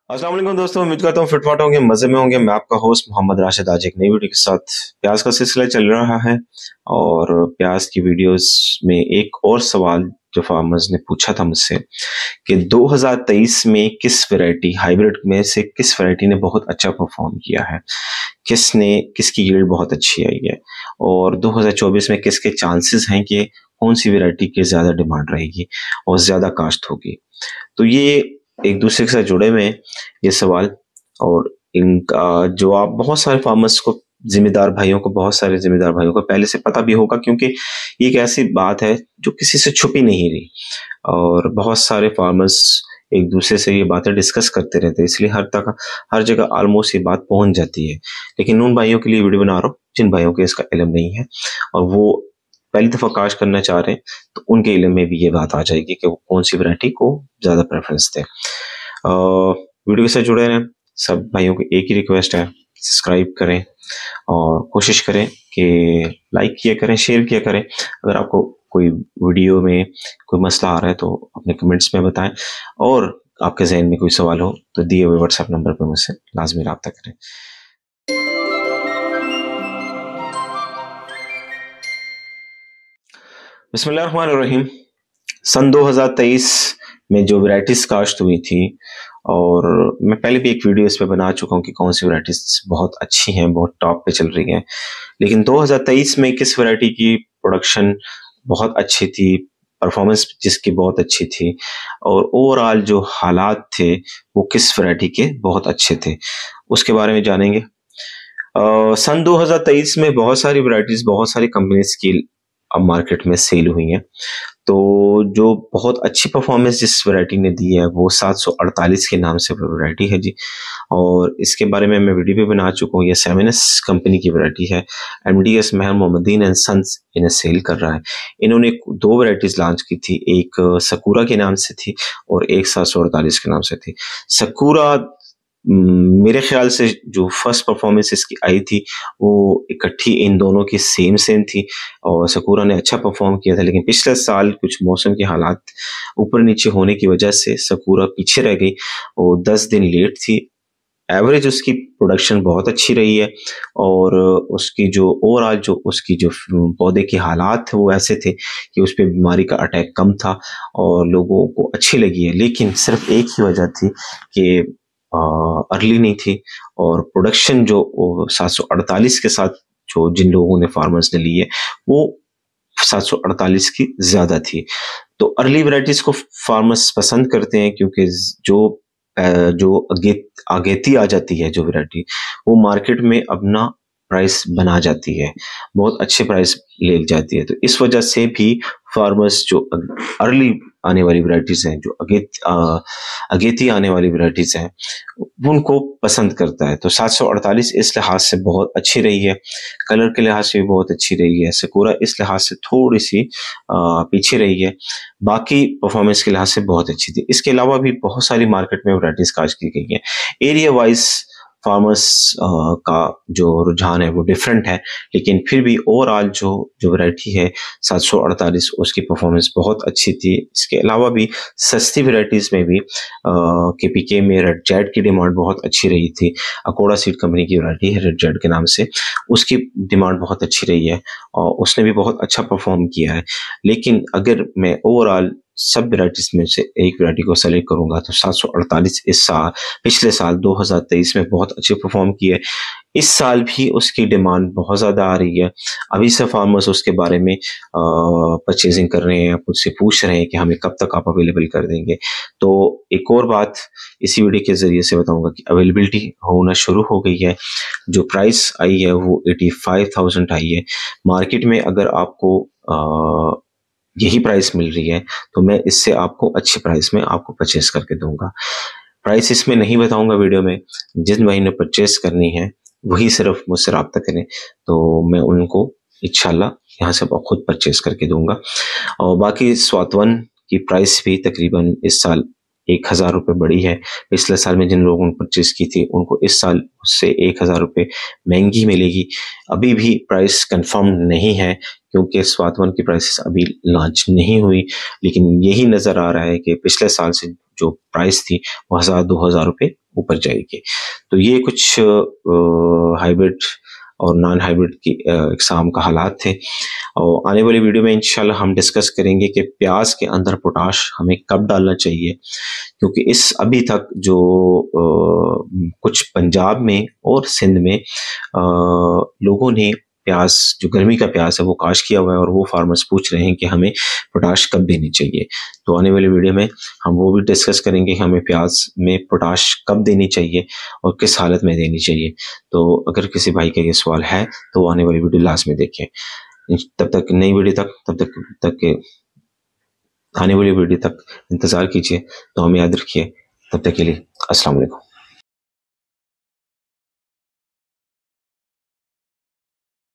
अस्सलाम वालेकुम दोस्तों, उम्मीद करता हूँ फिटफाट होंगे, मजे में होंगे। मैं आपका होस्ट मोहम्मद राशिद आज एक नई वीडियो के साथ। प्याज का सिलसिला चल रहा है और प्याज की वीडियोस में एक और सवाल जो फार्मर्स ने पूछा था मुझसे कि 2023 में किस वैरायटी हाइब्रिड में से किस वैरायटी ने बहुत अच्छा परफॉर्म किया है, किसकी यील्ड बहुत अच्छी आई है और 2024 में किसके चांसेस हैं कि कौन सी वैरायटी की ज्यादा डिमांड रहेगी और ज्यादा काश्त होगी। तो ये एक दूसरे के साथ जुड़े हुए हैं ये सवाल, और इनका जवाब बहुत सारे फार्मर्स को, बहुत सारे जिम्मेदार भाइयों को पहले से पता भी होगा, क्योंकि ये एक ऐसी बात है जो किसी से छुपी नहीं रही और बहुत सारे फार्मर्स एक दूसरे से ये बातें डिस्कस करते रहते हैं, इसलिए हर जगह ऑलमोस्ट ये बात पहुंच जाती है। लेकिन उन भाइयों के लिए वीडियो बना रहा हूँ जिन भाइयों को इसका इल्म नहीं है और वो पहली दफा काश करना चाह रहे हैं, तो उनके इल्म में भी ये बात आ जाएगी कि वो कौन सी वैरायटी को ज्यादा प्रेफरेंस दें। वीडियो के साथ जुड़े रहें। सब भाइयों को एक ही रिक्वेस्ट है, सब्सक्राइब करें और कोशिश करें कि लाइक किया करें, शेयर किया करें। अगर आपको कोई वीडियो में कोई मसला आ रहा है तो अपने कमेंट्स में बताएं, और आपके जहन में कोई सवाल हो तो दिए हुए व्हाट्सएप नंबर पर मुझसे लाजमी रब्ता करें। बिस्मिल्लाहिर्रहमानिर्रहीम। सन 2023 में जो वैरायटीज काश्त हुई थी, और मैं पहले भी एक वीडियो इस पे बना चुका हूँ कि कौन सी वैरायटीज बहुत अच्छी हैं, बहुत टॉप पे चल रही हैं। लेकिन 2023 में किस वैरायटी की प्रोडक्शन बहुत अच्छी थी, परफॉर्मेंस जिसकी बहुत अच्छी थी, और ओवरऑल जो हालात थे वो किस वैरायटी के बहुत अच्छे थे, उसके बारे में जानेंगे। सन 2023 में बहुत सारी वैरायटीज, बहुत सारी कंपनीज की अब मार्केट में सेल हुई हैं। तो जो बहुत अच्छी परफॉर्मेंस जिस वैरायटी ने दी है वो 748 के नाम से वैरायटी है जी, और इसके बारे में मैं वीडियो भी बना चुका हूँ। ये सेमिनस कंपनी की वैरायटी है। MDS Mehar Mohammadin and sons इन्हें सेल कर रहा है। इन्होंने दो वैरायटीज लॉन्च की थी, एक सकूरा के नाम से थी और एक 748 के नाम से थी। सकूरा मेरे ख्याल से जो फर्स्ट परफॉर्मेंस इसकी आई थी वो इकट्ठी इन दोनों की सेम सेम थी और सकूरा ने अच्छा परफॉर्म किया था। लेकिन पिछले साल कुछ मौसम के हालात ऊपर नीचे होने की वजह से सकूरा पीछे रह गई और 10 दिन लेट थी। एवरेज उसकी प्रोडक्शन बहुत अच्छी रही है और उसकी जो ओवरऑल जो उसकी जो पौधे के हालात थे वो ऐसे थे कि उस पर बीमारी का अटैक कम था और लोगों को अच्छी लगी है। लेकिन सिर्फ एक ही वजह थी कि अर्ली नहीं थी और प्रोडक्शन जो 748 के साथ जो जिन लोगों ने फार्मर्स ने ली है वो 748 की ज्यादा थी। तो अर्ली वैरायटीज को फार्मर्स पसंद करते हैं क्योंकि जो आगेती आ जाती है जो वैरायटी, वो मार्केट में अपना प्राइस बना जाती है, बहुत अच्छे प्राइस ले जाती है। तो इस वजह से भी फार्मर्स जो अर्ली आने वाली वैरायटीज हैं, जो अगेती आने वाली वैरायटीज हैं, उनको पसंद करता है। तो 748 इस लिहाज से बहुत अच्छी रही है, कलर के लिहाज से भी बहुत अच्छी रही है। सकूरा इस लिहाज से थोड़ी सी पीछे रही है, बाकी परफॉर्मेंस के लिहाज से बहुत अच्छी थी। इसके अलावा भी बहुत सारी मार्केट में वैरायटीज काश की गई हैं। एरिया वाइज फार्मर्स का जो रुझान है वो डिफरेंट है, लेकिन फिर भी ओवरऑल जो वैरायटी है 748 उसकी परफॉर्मेंस बहुत अच्छी थी। इसके अलावा भी सस्ती वैरायटीज में भी केपीके में रेड जेड की डिमांड बहुत अच्छी रही थी। अकोड़ा सीड कंपनी की वैरायटी है रेड जेड के नाम से, उसकी डिमांड बहुत अच्छी रही है और उसने भी बहुत अच्छा परफॉर्म किया है। लेकिन अगर मैं ओवरऑल सब वैरायटीज में से एक वैरायटी को सेलेक्ट करूंगा तो 748 इस साल, पिछले साल 2023 में बहुत अच्छे परफॉर्म किए। इस साल भी उसकी डिमांड बहुत ज़्यादा आ रही है। अभी से फार्मर्स उसके बारे में परचेजिंग कर रहे हैं, मुझसे पूछ रहे हैं कि हमें कब तक आप अवेलेबल कर देंगे। तो एक और बात इसी वीडियो के ज़रिए से बताऊंगा कि अवेलेबिलिटी होना शुरू हो गई है। जो प्राइस आई है वो 85,000 आई है। मार्केट में अगर आपको यही प्राइस मिल रही है तो मैं इससे आपको अच्छे प्राइस में आपको परचेस करके दूंगा। प्राइस इसमें नहीं बताऊंगा वीडियो में। जिन भाई ने परचेस करनी है वही सिर्फ मुझसे रब्ता करें, तो मैं उनको इंशाल्लाह यहाँ से खुद परचेस करके दूंगा। और बाकी स्वातवन की प्राइस भी तकरीबन इस साल 1,000 रुपये बढ़ी है। पिछले साल में जिन लोगों ने परचेस की थी उनको इस साल उससे 1,000 रुपये महंगी मिलेगी। अभी भी प्राइस कंफर्म नहीं है क्योंकि स्वातवन की प्राइसेस अभी लॉन्च नहीं हुई, लेकिन यही नज़र आ रहा है कि पिछले साल से जो प्राइस थी वो 1,000-2,000 रुपये ऊपर जाएगी। तो ये कुछ हाइब्रिड और नॉन हाइब्रिड की एग्जाम का हालात थे। और आने वाली वीडियो में इंशाल्लाह हम डिस्कस करेंगे कि प्याज के अंदर पोटाश हमें कब डालना चाहिए, क्योंकि इस अभी तक जो कुछ पंजाब में और सिंध में लोगों ने प्याज, जो गर्मी का प्याज है, वो काश किया हुआ है और वो फार्मर्स पूछ रहे हैं कि हमें पोटाश कब देनी चाहिए। तो आने वाली वीडियो में हम वो भी डिस्कस करेंगे कि हमें प्याज में पोटाश कब देनी चाहिए और किस हालत में देनी चाहिए। तो अगर किसी भाई का ये सवाल है तो आने वाली वीडियो लास्ट में देखें। तब तक नई वीडियो तक आने वाली वीडियो तक इंतज़ार कीजिए। तो हमें याद रखिए। तब तक के लिए अस्सलाम वालेकुम।